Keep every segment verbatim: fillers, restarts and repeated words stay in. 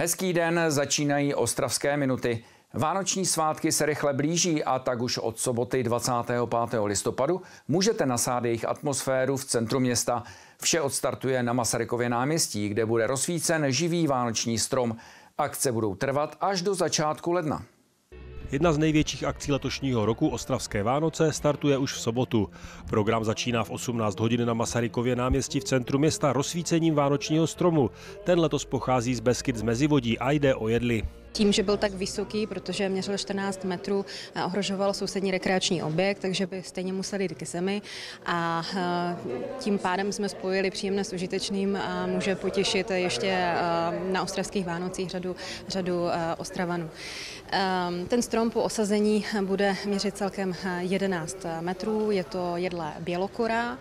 Hezký den, začínají Ostravské minuty. Vánoční svátky se rychle blíží a tak už od soboty dvacátého pátého listopadu můžete nasát jejich atmosféru v centru města. Vše odstartuje na Masarykově náměstí, kde bude rozsvícen živý vánoční strom. Akce budou trvat až do začátku ledna. Jedna z největších akcí letošního roku, Ostravské Vánoce, startuje už v sobotu. Program začíná v osmnáct hodin na Masarykově náměstí v centru města rozsvícením vánočního stromu. Ten letos pochází z Beskyd z Mezivodí a jde o jedli. Tím, že byl tak vysoký, protože měřil čtrnáct metrů, ohrožoval sousední rekreační objekt, takže by stejně museli jít k zemi a tím pádem jsme spojili příjemné s užitečným a může potěšit ještě na ostravských Vánocích řadu, řadu Ostravanů. Ten strom po osazení bude měřit celkem jedenáct metrů, je to jedle bělokora.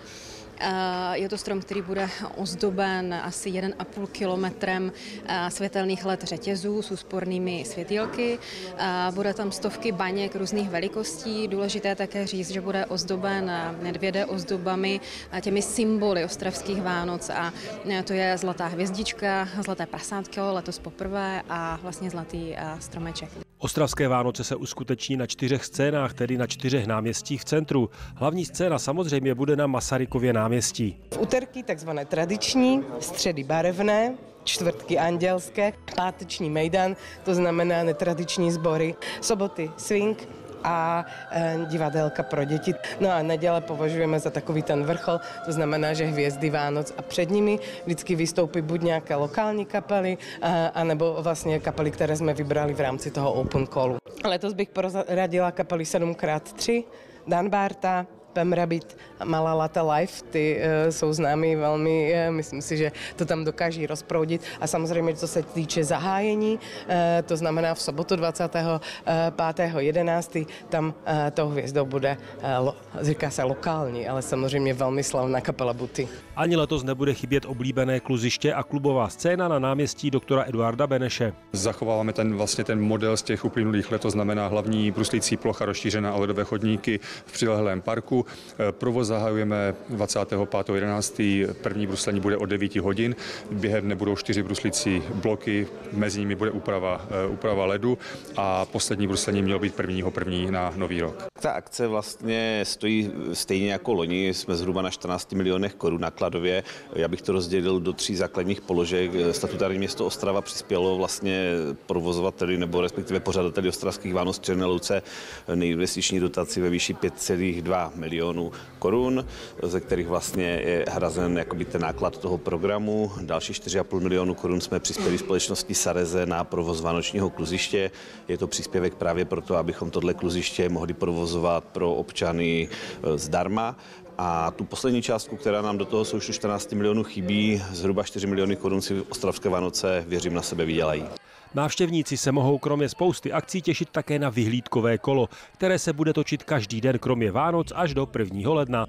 Je to strom, který bude ozdoben asi jeden a půl kilometrem světelných led řetězů s úspornými světýlky. Bude tam stovky baněk různých velikostí. Důležité také říct, že bude ozdoben nedvěde ozdobami, těmi symboly ostravských Vánoc. A to je zlatá hvězdička, zlaté prasátko, letos poprvé a vlastně zlatý stromeček. Ostravské Vánoce se uskuteční na čtyřech scénách, tedy na čtyřech náměstích v centru. Hlavní scéna samozřejmě bude na Masarykově náměstí. V úterky takzvané tradiční, středy barevné, čtvrtky andělské, páteční mejdan, to znamená netradiční sbory, soboty swing a e, divadelka pro děti. No a neděle považujeme za takový ten vrchol, to znamená, že hvězdy Vánoc a před nimi vždycky vystoupí buď nějaké lokální kapely, a, anebo vlastně kapely, které jsme vybrali v rámci toho open callu. Letos bych poradila kapely sedm krát tři, Dan Barta, Pam Rabbit a Malá Lata Live, ty uh, jsou známí velmi, uh, myslím si, že to tam dokáží rozproudit. A samozřejmě, co se týče zahájení, uh, to znamená v sobotu dvacátého pátého jedenáctého tam uh, tou hvězdou bude, uh, lo, říká se lokální, ale samozřejmě velmi slavná kapela Buty. Ani letos nebude chybět oblíbené kluziště a klubová scéna na náměstí doktora Eduarda Beneše. Zachováváme ten, vlastně ten model z těch uplynulých let, to znamená hlavní bruslící plocha rozšířená a ledové chodníky v přilehlém parku. Provoz zahajujeme dvacátého pátého jedenáctého První bruslení bude od devíti hodin. Během dne budou čtyři bruslící bloky, mezi nimi bude úprava, úprava ledu a poslední bruslení mělo být prvního první na nový rok. Ta akce vlastně stojí stejně jako loni, jsme zhruba na čtrnácti milionech korun nákladově. Já bych to rozdělil do tří základních položek. Statutární město Ostrava přispělo vlastně provozovateli nebo respektive pořadateli Ostravských Vánoc v Černé Louce nejinvestiční dotaci ve výši pět celá dva milionů korun, ze kterých vlastně je hrazen jakoby ten náklad toho programu. Další čtyři a půl milionu korun jsme přispěli společnosti Sareze na provoz vánočního kluziště. Je to příspěvek právě proto, abychom tohle kluziště mohli provozovat pro občany zdarma. A tu poslední částku, která nám do toho součtu čtrnáct milionů chybí, zhruba čtyři miliony korun si Ostravské Vánoce, věřím, na sebe vydělají. Návštěvníci se mohou kromě spousty akcí těšit také na vyhlídkové kolo, které se bude točit každý den kromě Vánoc až do prvního ledna.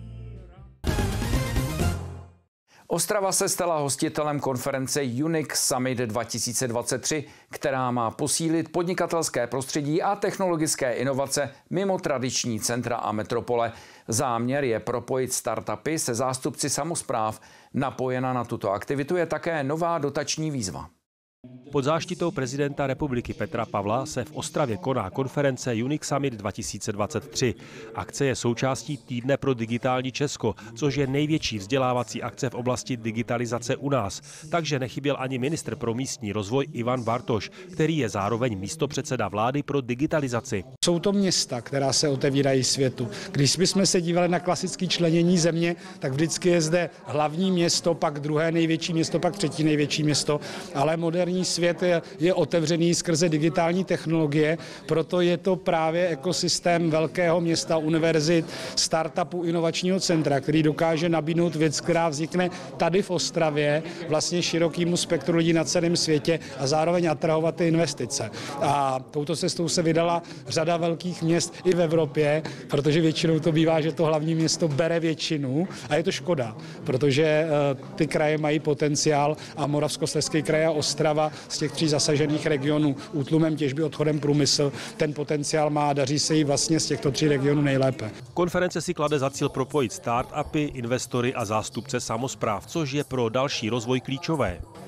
Ostrava se stala hostitelem konference UNIC Summit dva tisíce dvacet tři, která má posílit podnikatelské prostředí a technologické inovace mimo tradiční centra a metropole. Záměr je propojit startupy se zástupci samospráv. Napojena na tuto aktivitu je také nová dotační výzva. Pod záštitou prezidenta republiky Petra Pavla se v Ostravě koná konference UNIC Summit dva tisíce dvacet tři. Akce je součástí Týdne pro digitální Česko, což je největší vzdělávací akce v oblasti digitalizace u nás. Takže nechyběl ani ministr pro místní rozvoj Ivan Bartoš, který je zároveň místopředseda vlády pro digitalizaci. Jsou to města, která se otevírají světu. Když bychom se dívali na klasické členění země, tak vždycky je zde hlavní město, pak druhé největší město, pak třetí největší město, ale moderní svět je, je otevřený skrze digitální technologie, proto je to právě ekosystém velkého města, univerzit, startupu, inovačního centra, který dokáže nabídnout věc, která vznikne tady v Ostravě, vlastně širokému spektru lidí na celém světě a zároveň atrahovat ty investice. A touto cestou se vydala řada velkých měst i v Evropě, protože většinou to bývá, že to hlavní město bere většinu a je to škoda, protože ty kraje mají potenciál a Moravskoslezský kraj a Ostrava z těch tří zasažených regionů útlumem těžby, odchodem průmysl, ten potenciál má a daří se jí vlastně z těchto tří regionů nejlépe. Konference si klade za cíl propojit start-upy, investory a zástupce samospráv, což je pro další rozvoj klíčové.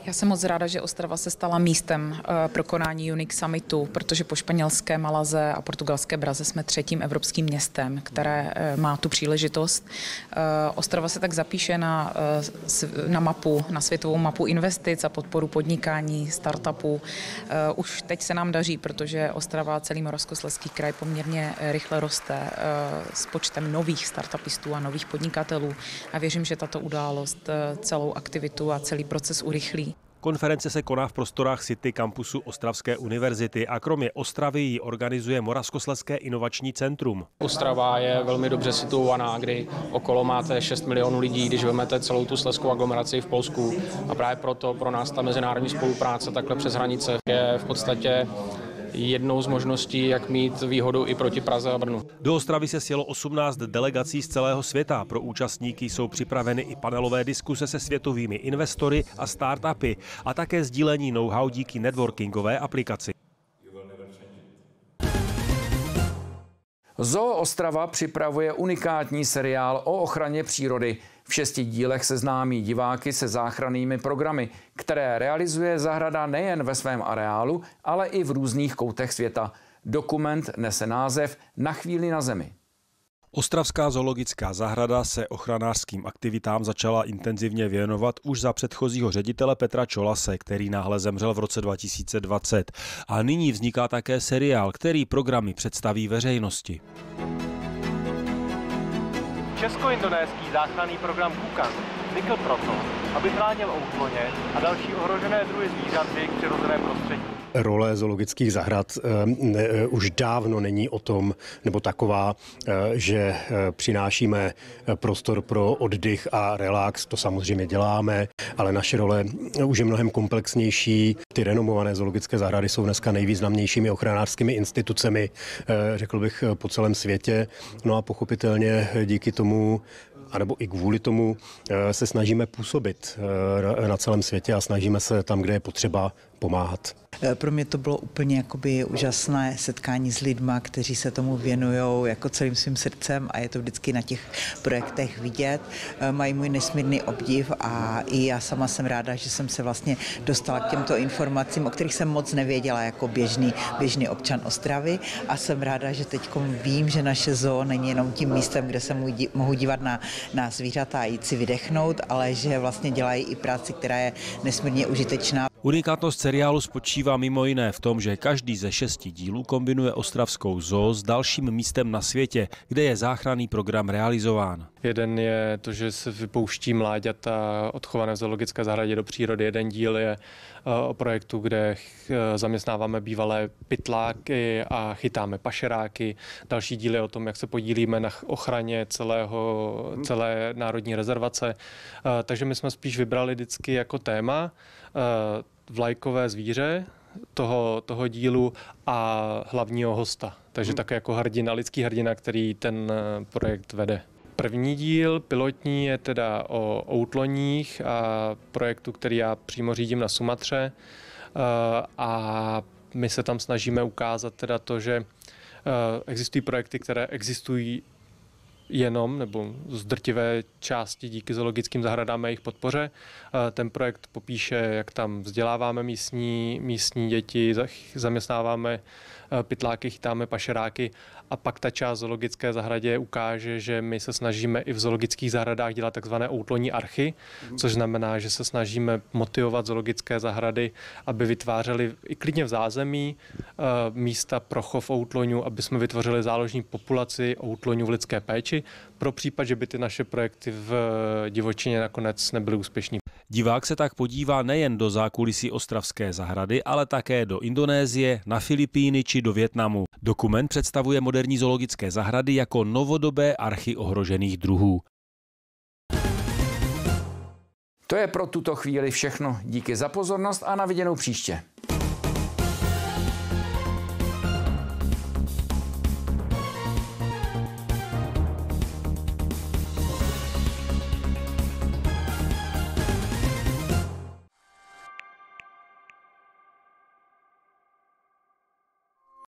Já jsem moc ráda, že Ostrava se stala místem pro konání UNIC Summitu, protože po španělské Malaze a portugalské Praze jsme třetím evropským městem, které má tu příležitost. Ostrava se tak zapíše na, na mapu, na světovou mapu investic a podporu podnikání, startupů. Už teď se nám daří, protože Ostrava a celý Moravskoslezský kraj poměrně rychle roste s počtem nových startupistů a nových podnikatelů a věřím, že tato událost celou aktivitu a celý proces urychlí. Konference se koná v prostorách City kampusu Ostravské univerzity a kromě Ostravy ji organizuje Moravskoslezské inovační centrum. Ostrava je velmi dobře situovaná, kdy okolo máte šest milionů lidí, když vezmete celou tu slezskou aglomeraci v Polsku. A právě proto pro nás ta mezinárodní spolupráce takhle přes hranice je v podstatě jednou z možností, jak mít výhodu i proti Praze a Brnu. Do Ostravy se sjelo osmnáct delegací z celého světa. Pro účastníky jsou připraveny i panelové diskuse se světovými investory a startupy a také sdílení know-how díky networkingové aplikaci. Zoo Ostrava připravuje unikátní seriál o ochraně přírody. V šesti dílech seznámí diváky se záchrannými programy, které realizuje zahrada nejen ve svém areálu, ale i v různých koutech světa. Dokument nese název Na chvíli na zemi. Ostravská zoologická zahrada se ochranářským aktivitám začala intenzivně věnovat už za předchozího ředitele Petra Čolase, který náhle zemřel v roce dva tisíce dvacet. A nyní vzniká také seriál, který programy představí veřejnosti. Česko-indonéský záchranný program Kukan vznikl proto, aby chránil outloně a další ohrožené druhy zvířat v jejich přirozeném prostředí. Role zoologických zahrad e, už dávno není o tom, nebo taková, e, že e, přinášíme prostor pro oddych a relax, to samozřejmě děláme, ale naše role už je mnohem komplexnější. Ty renomované zoologické zahrady jsou dneska nejvýznamnějšími ochranářskými institucemi, e, řekl bych, po celém světě. No a pochopitelně díky tomu, anebo i kvůli tomu se snažíme působit na celém světě a snažíme se tam, kde je potřeba, pomáhat. Pro mě to bylo úplně jakoby úžasné setkání s lidma, kteří se tomu věnují jako celým svým srdcem a je to vždycky na těch projektech vidět. Mají můj nesmírný obdiv a i já sama jsem ráda, že jsem se vlastně dostala k těmto informacím, o kterých jsem moc nevěděla jako běžný, běžný občan Ostravy a jsem ráda, že teď vím, že naše zoo není jenom tím místem, kde se mohu dívat na, na zvířata a jít si vydechnout, ale že vlastně dělají i práci, která je nesmírně užitečná. Unikátnost seriálu spočívá mimo jiné v tom, že každý ze šesti dílů kombinuje ostravskou zoo s dalším místem na světě, kde je záchranný program realizován. Jeden je to, že se vypouští mláďata odchované v zoologické zahradě do přírody. Jeden díl je o projektu, kde zaměstnáváme bývalé pytláky a chytáme pašeráky. Další díl je o tom, jak se podílíme na ochraně celého, celé národní rezervace. Takže my jsme spíš vybrali vždycky jako téma vlajkové zvíře toho, toho dílu a hlavního hosta. Takže také jako hrdina, lidský hrdina, který ten projekt vede. První díl, pilotní, je teda o outloních a projektu, který já přímo řídím na Sumatře. A my se tam snažíme ukázat teda to, že existují projekty, které existují jenom nebo z drtivé části díky zoologickým zahradám a jejich podpoře. Ten projekt popíše, jak tam vzděláváme místní, místní děti, zaměstnáváme pytláky, chytáme pašeráky a pak ta část zoologické zahradě ukáže, že my se snažíme i v zoologických zahradách dělat takzvané outloní archy, což znamená, že se snažíme motivovat zoologické zahrady, aby vytvářely i klidně v zázemí místa pro chov outloňů, aby jsme vytvořili záložní populaci outloňů v lidské péči, pro případ, že by ty naše projekty v divočině nakonec nebyly úspěšní. Divák se tak podívá nejen do zákulisí ostravské zahrady, ale také do Indonésie, na Filipíny či do Vietnamu. Dokument představuje moderní zoologické zahrady jako novodobé archy ohrožených druhů. To je pro tuto chvíli všechno. Díky za pozornost a na viděnou příště.